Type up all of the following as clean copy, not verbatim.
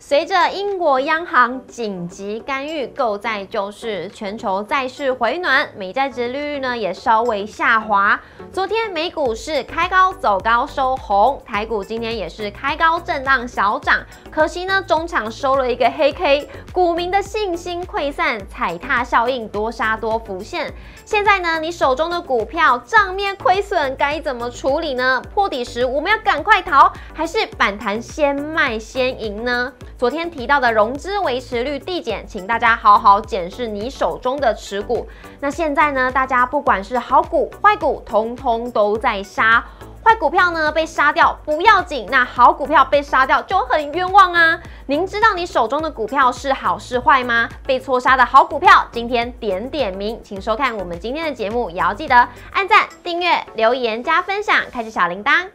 随着英国央行紧急干预购债救市，全球债市回暖，美债殖利率呢也稍微下滑。昨天美股是开高走高收红，台股今天也是开高震荡小涨，可惜呢中场收了一个黑 K， 股民的信心溃散，踩踏效应多杀多浮现。现在呢你手中的股票账面亏损该怎么处理呢？破底时我们要赶快逃，还是反弹先卖先赢呢？昨天提到的融资维持率递减，请大家好好检视你手中的持股。那现在呢，大家不管是好股坏股，通通都在杀。坏股票呢被杀掉不要紧，那好股票被杀掉就很冤枉啊！您知道你手中的股票是好是坏吗？被错杀的好股票，今天点点名，请收看我们今天的节目，也要记得按赞、订阅、留言、加分享，开启小铃铛。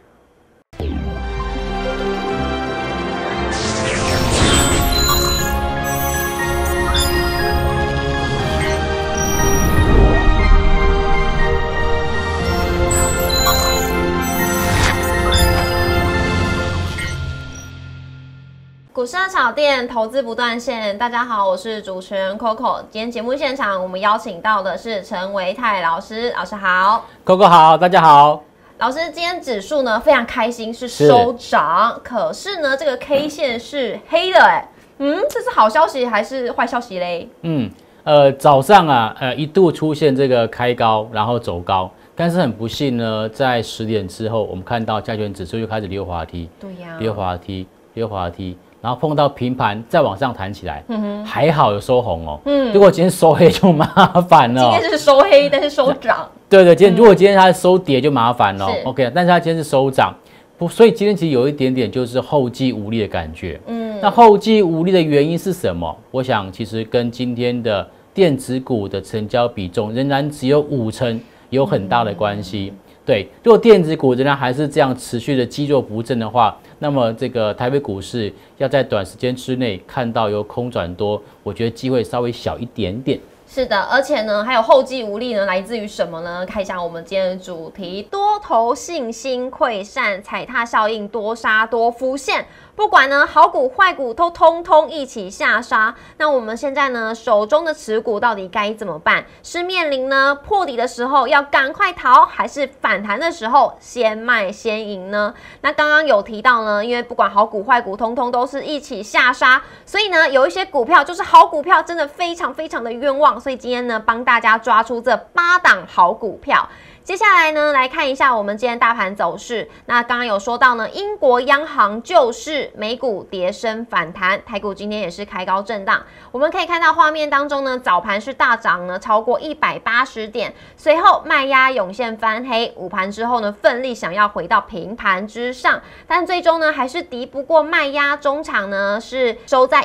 股市的炒店，投资不断线。大家好，我是主持人 Coco。今天节目现场，我们邀请到的是陈维泰老师。老师好 ，Coco 好，大家好。 老师，今天指数呢非常开心，是收涨，可是呢这个 K 线是黑的，这是好消息还是坏消息嘞？ 早上啊，一度出现这个开高，然后走高。但是很不幸呢，在10点之后，我们看到加权指数就开始溜滑梯， 对呀， 溜滑梯，然后碰到平盘，再往上弹起来，还好有收红哦。如果今天收黑就麻烦了。 今天是收黑，但是收涨。 对，如果今天它收跌就麻烦了。OK， 但是它今天是收涨，所以今天其实有一点点就是后继无力的感觉。那后继无力的原因是什么？我想其实跟今天的电子股的成交比重仍然只有50%。有很大的关系，对。如果电子股仍然还是这样持续的积弱不振的话，那么这个台北股市要在短时间之内看到由空转多，我觉得机会稍微小一点点。 是的，而且呢，还有后继无力呢，来自于什么呢？看一下我们今天的主题：多头信心溃散，踩踏效应多杀多浮现。不管呢好股坏股都通通一起下杀。那我们现在呢手中的持股到底该怎么办？是面临呢破底的时候要赶快逃，还是反弹的时候先卖先赢呢？那刚刚有提到呢，因为不管好股坏股通通都是一起下杀，所以呢有一些股票就是好股票真的非常非常的冤枉，所以今天呢帮大家抓出这8档好股票。接下来呢，来看一下我们今天大盘走势。那刚刚有说到呢，英国央行救市，美股跌升反弹，台股今天也是开高震荡。我们可以看到画面当中呢，早盘是大涨呢超过180点，随后卖压涌现翻黑，午盘之后呢，奋力想要回到平盘之上，但最终呢还是敌不过卖压，中场呢是收在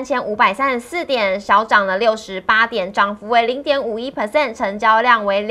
13534点，小涨了68点，涨幅为0.51%，成交量为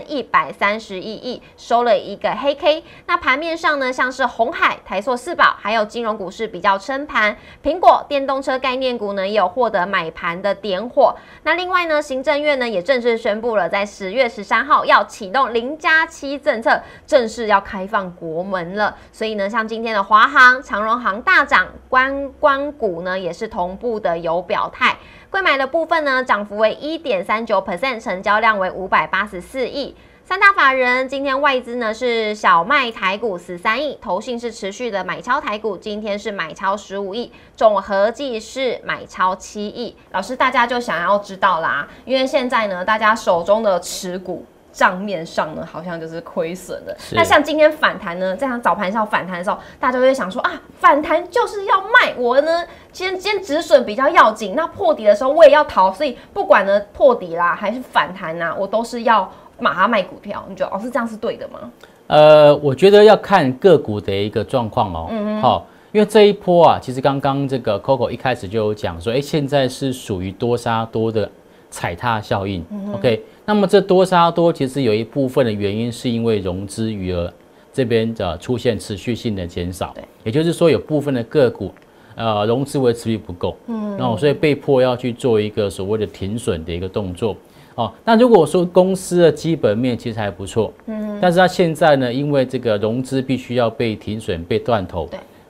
2131亿，收了一个黑 K。那盘面上呢，像是鸿海、台塑四宝，还有金融股市比较撑盘。苹果、电动车概念股呢，也有获得买盘的点火。那另外呢，行政院呢也正式宣布了，在10月13号要启动0+7政策，正式要开放国门了。所以呢，像今天的华航、长荣航大涨，观光股呢也是同步的有表态。柜买的部分呢，涨幅为1.39%，成交量为584亿。三大法人今天外资呢是小卖台股13亿，投信是持续的买超台股，今天是买超15亿，总合计是买超7亿。老师，大家就想要知道啦，因为现在呢，大家手中的持股账面上呢好像就是亏损的。那像今天反弹呢，这样早盘上反弹的时候，大家就会想说啊，反弹就是要卖，我呢今天止损比较要紧，那破底的时候我也要逃，所以不管呢破底啦还是反弹啦，我都是要马上卖股票。你觉得老师这样是对的吗？ 我觉得要看个股的一个状况哦。好，因为这一波啊，其实刚刚这个 Coco 一开始就有讲说，现在是属于多杀多的踩踏效应。OK， 那么这多杀多其实有一部分的原因是因为融资余额这边出现持续性的减少，也就是说有部分的个股融资维持率不够，然后所以被迫要去做一个所谓的停损的一个动作。那如果说公司的基本面其实还不错，但是它现在呢，因为这个融资必须要被停损、被断头，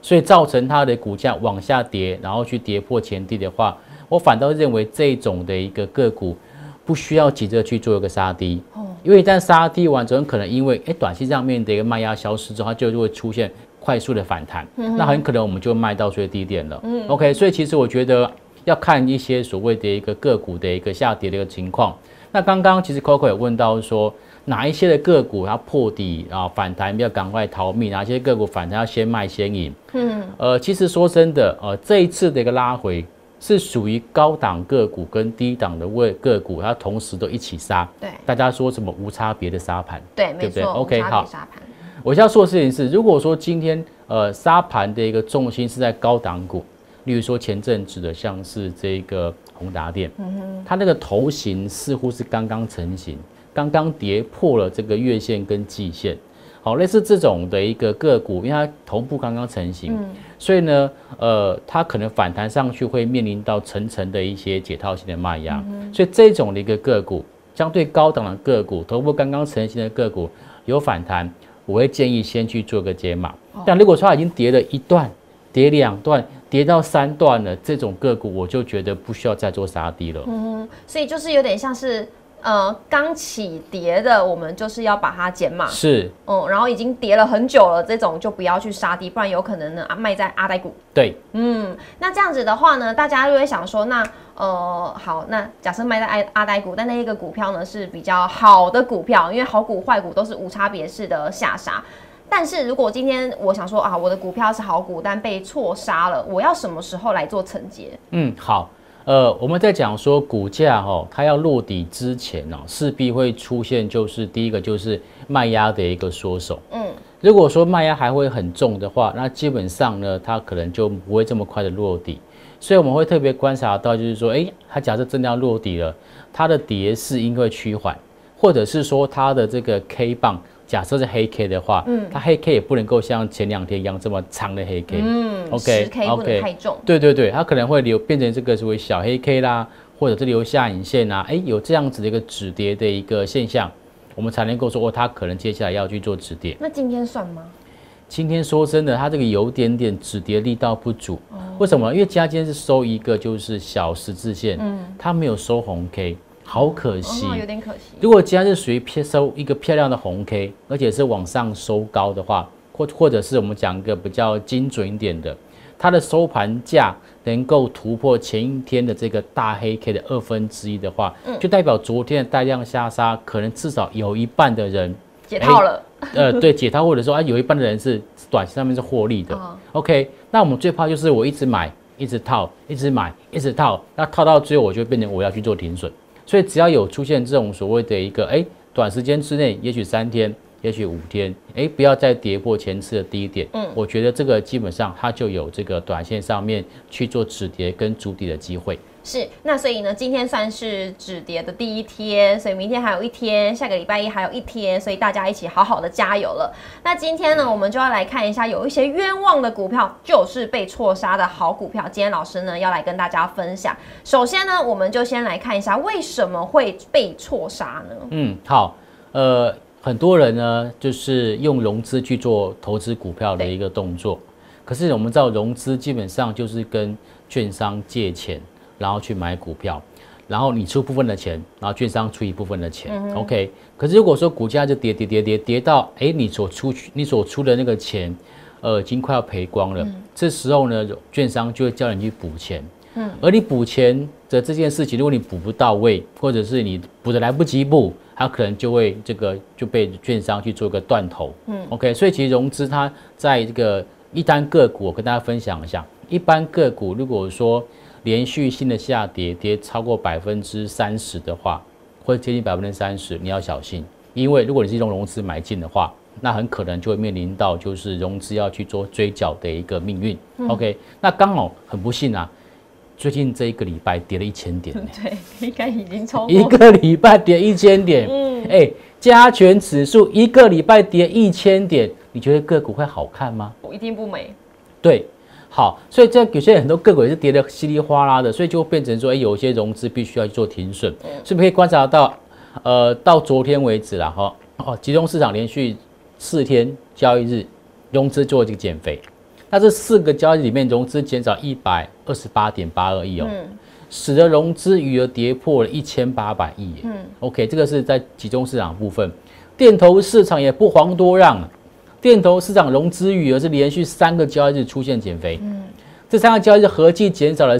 所以造成它的股价往下跌，然后去跌破前低的话，我反倒认为这种的一个个股不需要急着去做一个杀低，因为一旦杀低完之后，很可能因为短期上面的一个卖压消失之后，它就会出现快速的反弹，那很可能我们就卖到最低点了。OK， 所以其实我觉得要看一些所谓的一个个股的一个下跌的一个情况。那刚刚其实 Coco 有问到说，哪一些的个股它破底啊反弹要赶快逃命，哪些个股反弹要先卖先赢？其实说真的，这一次的一个拉回是属于高档个股跟低档的个股，它同时都一起杀。 对， 大家说什么无差别的杀盘？ 对，没错 ，OK， 好。 杀盘。 我要说的事情是，如果说今天杀盘的一个重心是在高档股，例如说前阵子的像是这个宏达电，它那个头型似乎是刚刚成型，刚刚跌破了这个月线跟季线，好，类似这种的一个个股，因为它头部刚刚成型，所以呢，它可能反弹上去会面临到层层的一些解套性的卖压，所以这种的一个个股，相对高档的个股，头部刚刚成型的个股有反弹，我会建议先去做个解码。但如果说它已经跌了一段、跌两段、跌到3段了，这种个股我就觉得不需要再做杀低了。 所以就是有点像是刚起跌的，我们就是要把它减码。 是， 然后已经跌了很久了，这种就不要去杀低，不然有可能呢卖在阿呆股。 对， 那这样子的话呢，大家就会想说，那好，那假设卖在阿呆股，但那一个股票呢是比较好的股票，因为好股坏股都是无差别式的下杀。但是如果今天我想说啊，我的股票是好股，但被错杀了，我要什么时候来做承接？ 好，我们在讲说股价它要落底之前势必会出现，就是第一个就是卖压的一个缩手。如果说卖压还会很重的话，那基本上呢，它可能就不会这么快的落底。所以我们会特别观察到，就是说，它假设真的要落底了，它的跌势应该会趋缓，或者是说它的这个 K 棒。假设是黑 K 的话，它黑 K 也不能够像前2天一样这么长的黑 K，OK， 10K 不能太重， 对，它可能会变成这个所谓小黑 K 啦，或者是留下影线啊，有这样子的一个止跌的一个现象，我们才能够说它可能接下来要去做止跌。 那今天算吗？ 今天说真的，它这个有点止跌力道不足，为什么？因为今天是收一个就是小十字线，它没有收红 K。好可惜， 有点可惜。 如果今天是属于收一个漂亮的红 K， 而且是往上收高的话，或者是我们讲一个比较精准一点的，它的收盘价能够突破前一天的这个大黑 K 的1/2的话，就代表昨天的带量下杀，可能至少有一半的人解套了。 对，解套，或者说有一半的人是短期上面是获利的。OK， 那我们最怕就是我一直买，一直套，一直买，一直套，那套到最后我就变成我要去做停损。所以只要有出现这种所谓的一个短时间之内，也许3天，也许5天，不要再跌破前次的低点，我觉得这个基本上它就有这个短线上面去做止跌跟筑底的机会。 是，那所以呢，今天算是止跌的第1天，所以明天还有1天，下个礼拜一还有1天，所以大家一起好好的加油了。那今天呢，我们就要来看一下，有一些冤枉的股票，就是被错杀的好股票。今天老师呢要来跟大家分享。首先呢，我们就先来看一下为什么会被错杀呢？ 好，很多人呢就是用融资去做投资股票的一个动作，可是我们知道融资基本上就是跟券商借钱。然后去买股票，然后你出部分的钱，然后券商出一部分的钱，OK。可是如果说股价就跌到，你所出的那个钱，已经快要赔光了，这时候呢，券商就会叫你去补钱，而你补钱的这件事情，如果你补不到位，或者是你补的来不及补，它可能就会就被券商去做一个断头，OK。所以其实融资它在这个一单个股，我跟大家分享一下，一般个股如果说连续性的下跌，跌超过30%的话，或者接近30%，你要小心，因为如果你是用融资买进的话，那很可能就会面临到就是融资要去做追缴的一个命运。OK， 那刚好很不幸啊，最近这一个礼拜跌了1000点， 对，应该已经超过一个礼拜跌1000点，加权指数一个礼拜跌1000点，你觉得个股会好看吗？ 一定不美。 对。好，所以这有些很多个股也是跌得稀里哗啦的，所以就变成说，有些融资必须要去做停损。所以可以观察到，到昨天为止啦，集中市场连续4天交易日，融资做这个减肥。 那这4个交易日里面融资减少128.82亿哦，使得融资余额跌破了1800亿。OK， 这个是在集中市场部分，电投市场也不遑多让，电投市场融资余额是连续3个交易日出现减肥，这3个交易日合计减少了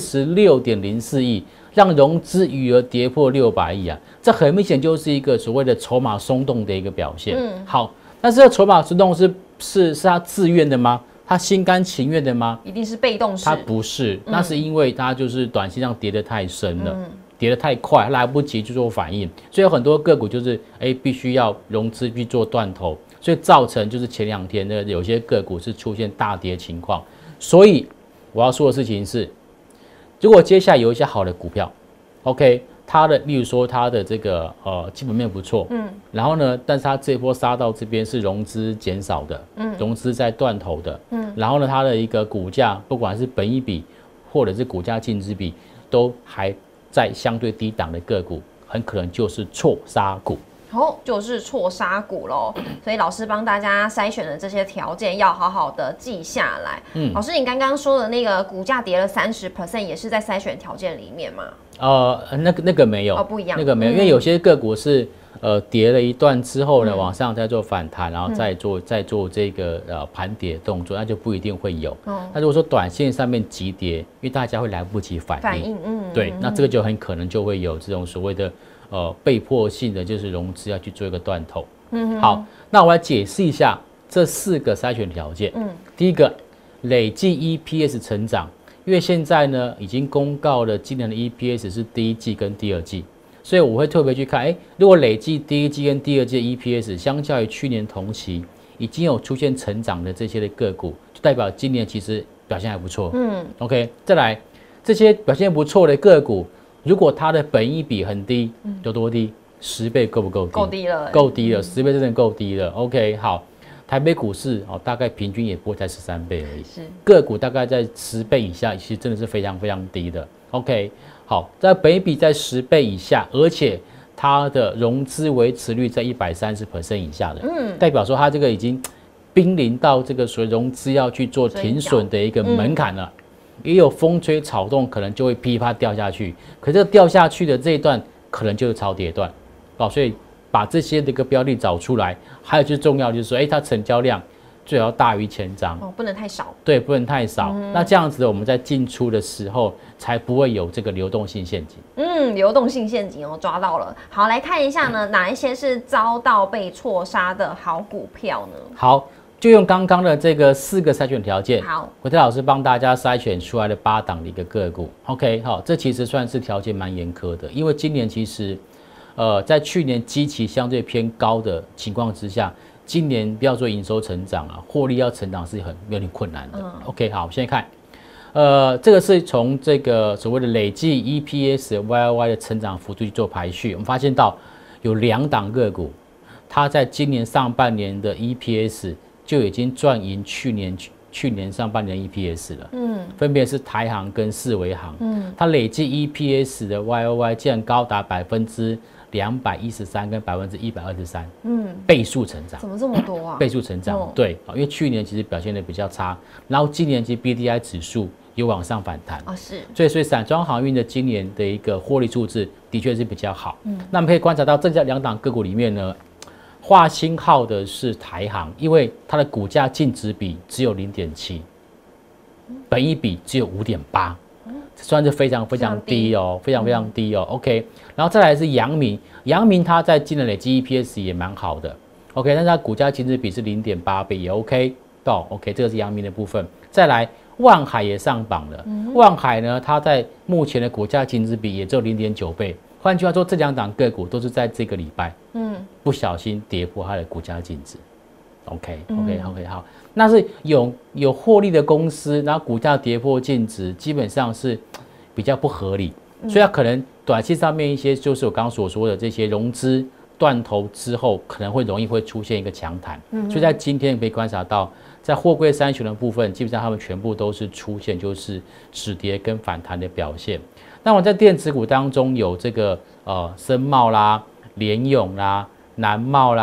46.04亿。让融资余额跌破600亿啊，这很明显就是一个所谓的筹码松动的一个表现。好，但是这筹码松动是他自愿的吗？他心甘情愿的吗？ 一定是被动式。 他不是，那是因为他就是短线上跌得太深了，跌得太快，来不及去做反应，所以有很多个股就是必须要融资去做断头，所以造成就是前2天的有些个股是出现大跌情况。所以我要说的事情是，如果接下来有一些好的股票 ，OK， 它的例如说它的这个基本面不错，然后呢，但是它这一波杀到这边是融资减少的，融资在断头的，然后呢，它的一个股价不管是本益比或者是股价净值比都还在相对低档的个股，很可能就是错杀股。 就是错杀股喽，所以老师帮大家筛选的这些条件要好好的记下来。老师，你刚刚说的那个股价跌了30%，也是在筛选条件里面吗？ 那个没有， 不一样， 那个没有，因为有些个股是跌了一段之后呢，往上再做反弹，然后再做这个盘跌动作，那就不一定会有。那如果说短线上面急跌，因为大家会来不及反应，对，那这个就很可能就会有这种所谓的被迫性的就是融资要去做一个断头。好，那我来解释一下这4个筛选条件。第一个，累计 EPS 成长，因为现在呢已经公告了今年的 EPS 是第1季跟第2季，所以我会特别去看，如果累计第1季跟第2季的 EPS 相较于去年同期已经有出现成长的这些的个股，就代表今年其实表现还不错。OK， 再来这些表现不错的个股，如果它的本益比很低，有多低？10倍够不够低？ 够低了， 够低了，10倍真的够低了。OK， 好，台北股市大概平均也不会在13倍而已，个股大概在10倍以下，其实真的是非常非常低的。OK， 好，在本益比在10倍以下，而且它的融资维持率在130% 以下的，代表说它这个已经濒临到这个所谓融资要去做停损的一个门槛了。也有风吹草动，可能就会噼啪掉下去。可这个掉下去的这一段，可能就是超跌段，所以把这些的一个标的找出来。还有最重要就是说，它成交量最好要大于1000张， 不能太少。对， 不能太少。那这样子，我们在进出的时候才不会有这个流动性陷阱。 流动性陷阱抓到了。好，来看一下呢，哪一些是遭到被错杀的好股票呢？ 好。就用刚刚的这个4个筛选条件， 好， 国泰老师帮大家筛选出来的8档的一个个股。OK， 好，这其实算是条件蛮严苛的，因为今年其实，在去年基期相对偏高的情况之下，今年不要说营收成长啊，获利要成长是有点困难的。OK， 好，现在看，这个是从这个所谓的累计 EPS YOY 的成长幅度去做排序，我们发现到有2档个股，它在今年上半年的 EPS就已经赚赢去年上半年 EPS 了，分别是台航跟世维航，它累计 EPS 的 YOY 竟然高达213%跟123%，倍数成长， 怎么这么多啊？ 倍数成长，对，因为去年其实表现的比较差，然后今年其实 BDI 指数有往上反弹所以散装航运的今年的一个获利数字的确是比较好，那我们可以观察到这2档个股里面呢。画星号的是台航，因为它的股价净值比只有0.7，本益比只有5.8，算是非常非常低哦，非常非常低哦。OK， 然后再来是阳明，阳明它在今年累计 EPS 也蛮好的 ，OK， 但是它股价净值比是0.8倍，也 OK， OK， 这个是阳明的部分。再来，万海也上榜了，万海呢，它在目前的股价净值比也只有0.9倍。换句话说，这2档个股都是在这个礼拜，不小心跌破它的股价净值。OK， 好，那是有获利的公司，然后股价跌破净值，基本上是比较不合理，所以它可能短期上面一些就是我刚刚所说的这些融资断头之后，可能会容易会出现一个强弹。所以在今天可以观察到，在货柜三雄的部分，基本上他们全部都是出现就是止跌跟反弹的表现。那我在电子股当中有这个深茂啦、联咏啦、南茂啦、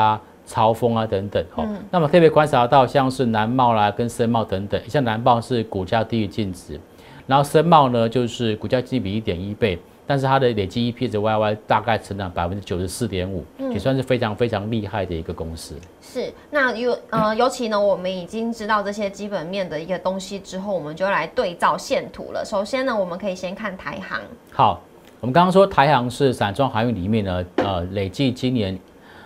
超丰啊等等哦。那么特别观察到像是南茂啦跟深茂等等，像南茂是股价低于净值，然后深茂呢就是股价净比1.1倍。但是它的累计 EPS YY 大概成长94.5%，也算是非常非常厉害的一个公司。 是，那尤其呢，我们已经知道这些基本面的一个东西之后，我们就来对照线图了。首先呢，我们可以先看台航。 好，我们刚刚说台航是散装航运里面呢，累计今年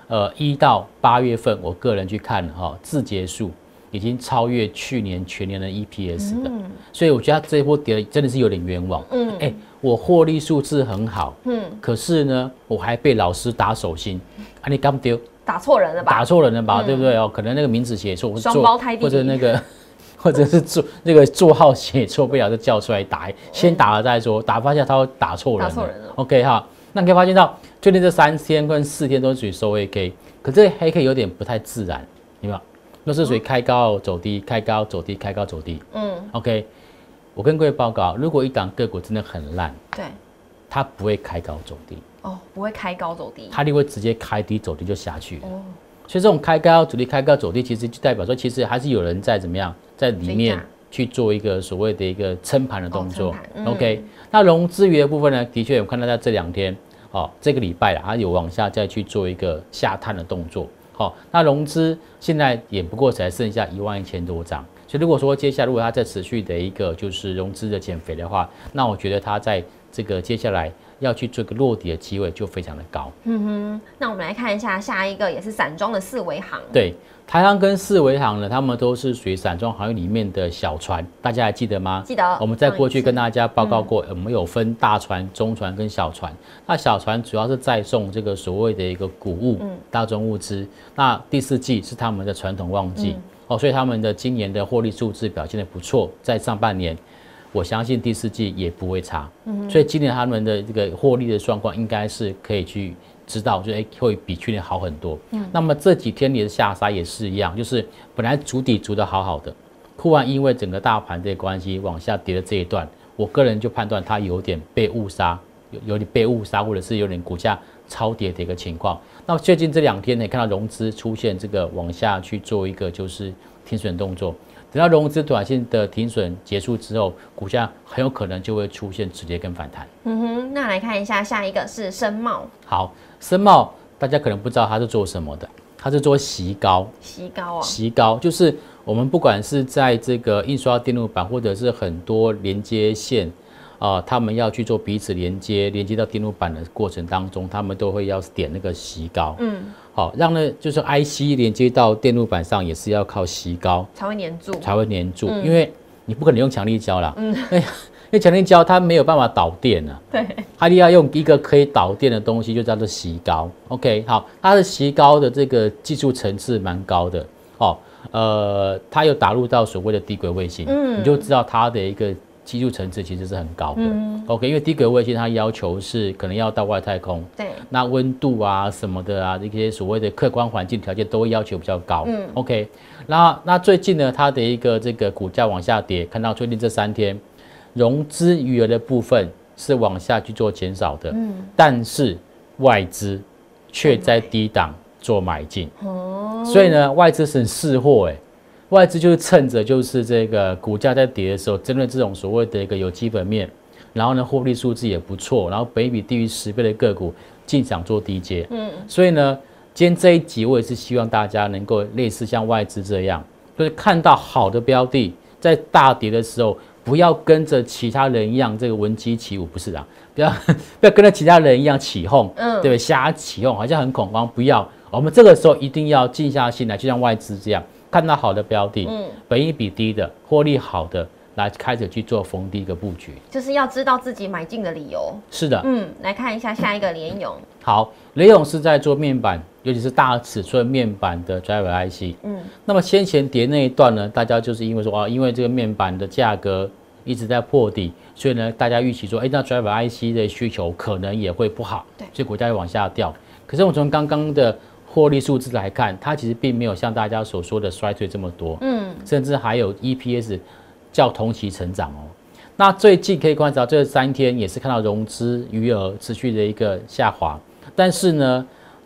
1到8月份，我个人去看自结束已经超越去年全年的 EPS 的，所以我觉得它这一波跌真的是有点冤枉。我获利数字很好，可是呢，我还被老师打手心，你敢丢？ 打错人了吧？ 打错人了吧，对不对哦？可能那个名字写错， 双胞胎弟弟， 或者那个，或者是座号写错，被老师叫出来打，先打了再说，打发现他打错人了。打错人了。OK 哈，那你可以发现到，最近这3天跟4天都是属于收黑 K， 可这黑 K 有点不太自然，有没有？都是属于开高走低，开高走低，开高走低。OK。我跟各位报告，如果一档个股真的很烂， 对， 它不会开高走低， 不会开高走低， 它就会直接开低走低就下去了。所以这种开高走低、开高走低，其实就代表说，其实还是有人在怎么样，在里面去做一个所谓的一个撑盘的动作。OK， 那融资余的部分呢，的确我看到在这2天，这个礼拜啦，它有往下再去做一个下探的动作。那融资现在也不过才剩下11000多张。所以如果说接下来如果它在持续的一个就是融资的减肥的话，那我觉得它在这个接下来要去做一个落底的机会就非常的高。 那我们来看一下下一个也是散装的四维航。 对，台航跟四维航呢，他们都是属于散装航运里面的小船，大家还记得吗？ 记得。 我们在过去跟大家报告过，我们有分大船、中船跟小船。那小船主要是载送这个所谓的一个谷物、大宗物资。那第4季是他们的传统旺季。所以他们的今年的获利数字表现得不错，在上半年，我相信第4季也不会差。所以今年他们的这个获利的状况应该是可以去知道，就会比去年好很多。那么这几天你的下杀也是一样，就是本来筑底筑得好好的，突然因为整个大盘的关系往下跌的这一段，我个人就判断它有点被误杀，有点被误杀，或者是有点股价超跌的一个情况。那最近这2天呢，看到融资出现这个往下去做一个就是停损动作，等到融资短线的停损结束之后，股价很有可能就会出现止跌跟反弹。 那来看一下下一个是深茂。 好，深茂大家可能不知道它是做什么的，它是做锡膏。 锡膏啊？ 锡膏就是我们不管是在这个印刷电路板或者是很多连接线。他们要去做彼此连接到电路板的过程当中，他们都会要点那个锡膏，好，让呢就是 IC 连接到电路板上也是要靠锡膏才会粘住， 因为你不可能用强力胶啦，因为强力胶它没有办法导电啊， 对， 它要用一个可以导电的东西，就叫做锡膏。OK， 好，它的锡膏的这个技术层次蛮高的，它有打入到所谓的低轨卫星，你就知道它的一个。技术层次其实是很高的，OK， 因为低轨卫星它要求是可能要到外太空， 对， 那温度啊什么的啊，这些所谓的客观环境条件都会要求比较高，OK， 那最近呢，它的一个这个股价往下跌，看到最近这3天融资余额的部分是往下去做减少的，但是外资却在低档做买进，所以呢，外资是识货外资就是趁着就是这个股价在跌的时候，针对这种所谓的一个有基本面，然后呢获利数字也不错，然后本益比低于10倍的个股进场做低接。所以呢，今天这一集我也是希望大家能够类似像外资这样，就是看到好的标的，在大跌的时候，不要跟着其他人一样这个闻鸡起舞，不是啊，不要跟着其他人一样起哄，对不对？瞎起哄，好像很恐慌，不要。我们这个时候一定要静下心来，就像外资这样。看到好的标的，本益比低的，获利好的，来开始去做逢低一个布局， 就是要知道自己买进的理由。 是的， 来看一下下一个联咏。 好，联咏是在做面板，尤其是大尺寸面板的 Driver IC。那么先前跌那一段呢，大家就是因为说因为这个面板的价格一直在破底，所以呢，大家预期说，那 Driver IC 的需求可能也会不好，所以股价会往下掉。可是我们从刚刚的获利数字来看，它其实并没有像大家所说的衰退这么多，甚至还有 EPS 较同期成长哦。那最近可以观察到这3天也是看到融资余额持续的一个下滑，但是呢，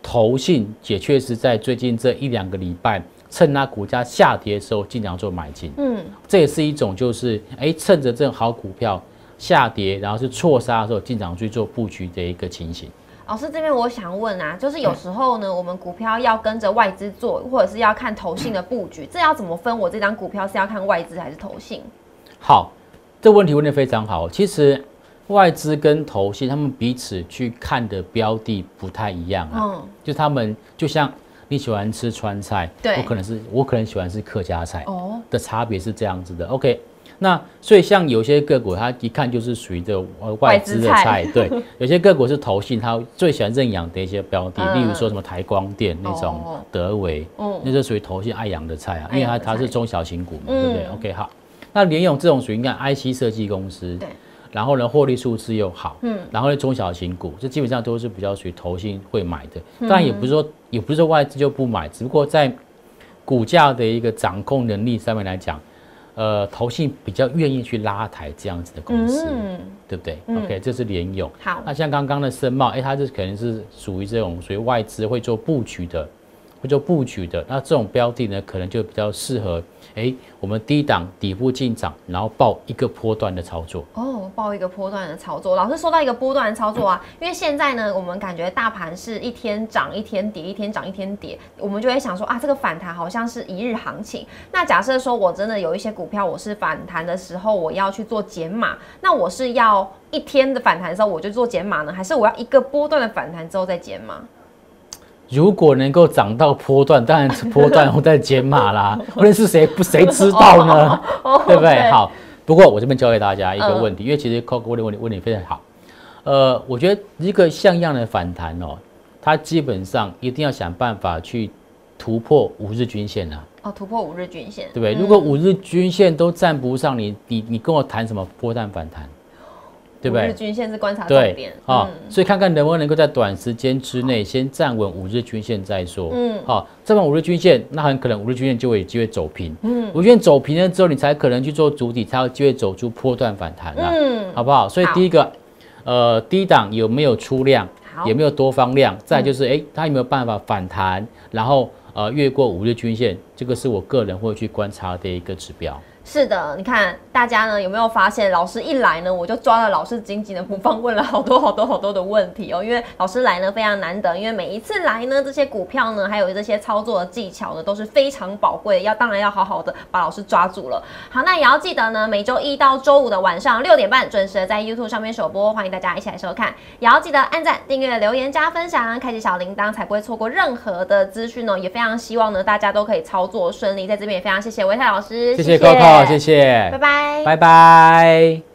投信也确实在最近这1-2个礼拜，趁它股价下跌的时候尽量做买进。这也是一种就是趁着这种好股票下跌，然后是错杀的时候进场去做布局的一个情形。 老师这边我想问啊，就是有时候呢，我们股票要跟着外资做，或者是要看投信的布局，这要怎么分？我这张股票是要看外资还是投信？ 好，这问题问得非常好。其实外资跟投信他们彼此去看的标的不太一样啊。就他们就像你喜欢吃川菜，对，我可能喜欢吃客家菜，的差别是这样子的。OK。那所以像有些个股，它一看就是属于这外资的菜，对。有些个股是投信，它最喜欢认养的一些标的，例如说什么台光电那种德微，那就属于投信爱养的菜啊，因为它是中小型股嘛，对不对 ？OK， 好。那联咏这种属于你看 IC 设计公司，对。然后呢，获利数字又好，然后呢，中小型股，这基本上都是比较属于投信会买的。当然也不是说外资就不买，只不过在股价的一个掌控能力上面来讲。投信比较愿意去拉抬这样子的公司，对不对？OK， 这是联咏。好，那像刚刚的森茂，它这可能是属于外资会做布局的，那这种标的呢，可能就比较适合我们低档底部进场，然后报一个波段的操作。 报一个波段的操作。老师说到一个波段的操作啊，因为现在呢，我们感觉大盘是一天涨一天跌，一天涨一天跌，我们就会想说啊，这个反弹好像是一日行情。那假设说我真的有一些股票，我是反弹的时候我要去做减码，那我是要一天的反弹的时候我就做减码呢，还是我要一个波段的反弹之后再减码？ 如果能够涨到波段，当然波段后再减码啦。无论是谁知道呢？对不对？好，不过我这边教给大家一个问题，因为其实 Coco 问题非常好。我觉得一个像样的反弹它基本上一定要想办法去突破5日均线啊。 突破5日均线， 对不对？如果5日均线都站不上，你跟我谈什么波段反弹？对不对？5日均线是观察重点所以看看能不能够在短时间之内先站稳5日均线再说。站稳5日均线，那很可能5日均线就会有机会走平。5日均线走平了之后，你才可能去做主体，才有机会走出波段反弹好不好？所以第一个，低档有没有出量，有没有多方量，再来就是它有没有办法反弹，然后越过5日均线，这个是我个人会去观察的一个指标。 是的，你看大家呢有没有发现，老师一来呢，我就抓了老师紧紧的不放，问了好多的问题因为老师来呢非常难得，因为每一次来呢，这些股票呢，还有这些操作的技巧呢，都是非常宝贵的，当然要好好的把老师抓住了。好，那也要记得呢，每周一到周五的晚上6点半准时在 YouTube 上面首播，欢迎大家一起来收看。也要记得按赞、订阅、留言、加分享，开启小铃铛，才不会错过任何的资讯也非常希望呢，大家都可以操作顺利。在这边也非常谢谢唯泰老师， 谢谢 Coco。谢谢， 拜拜， 拜拜。